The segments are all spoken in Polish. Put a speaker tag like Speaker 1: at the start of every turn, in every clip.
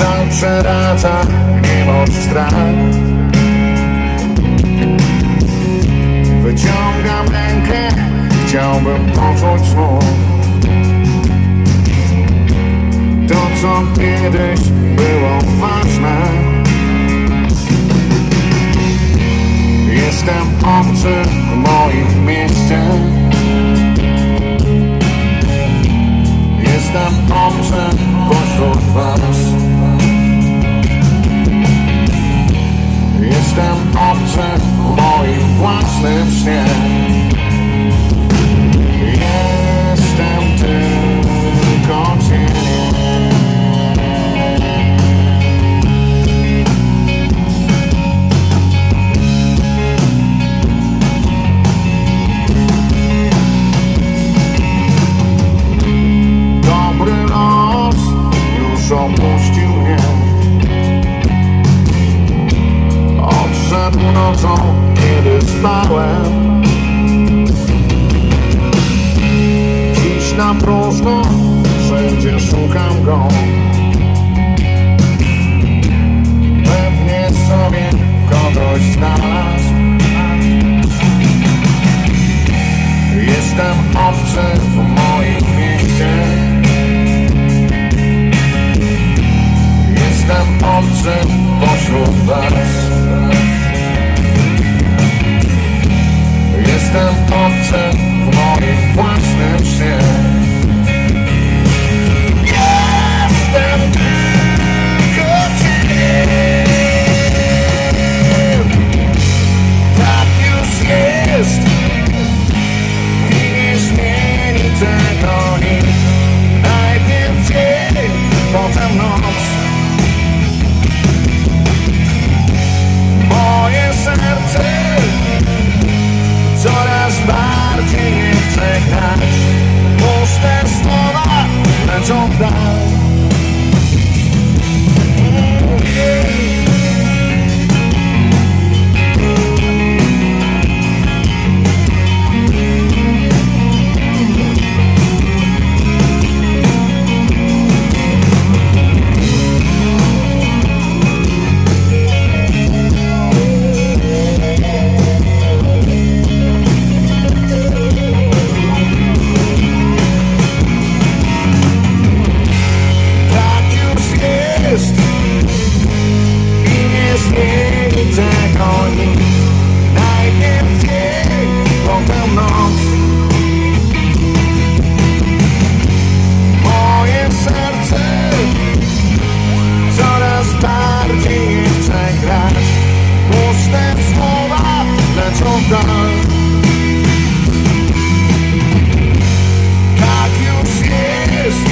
Speaker 1: Cały przeraca mnie moc strach. Wyciągam rękę, chciałbym poczuć znów to, co kiedyś było ważne. Jestem obcy w moim mieście. Jestem obcy pośród was. Jestem obcy w moim własnym śnie. Jestem tylko cieniem. Dobry los już opuścił mnie. Odszedł nocą, kiedy spałem. Dziś na próżno wszędzie szukam go. Pewnie sobie kogoś znalazł. Jestem obcy w moim mieście. Jestem obcy pośród was. Jestem obcy w moim własnym śnie. Jestem tylko cieniem. Tak już jest i nie zmieni tego nikt. Najpierw dzień, potem noc. Moje serce coraz bardziej nie chce grać. Puste słowa lecą w dal. Tak już jest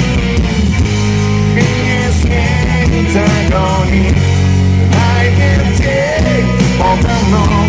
Speaker 1: i nie zmieni tego nikt. Najpierw dzień, potem noc.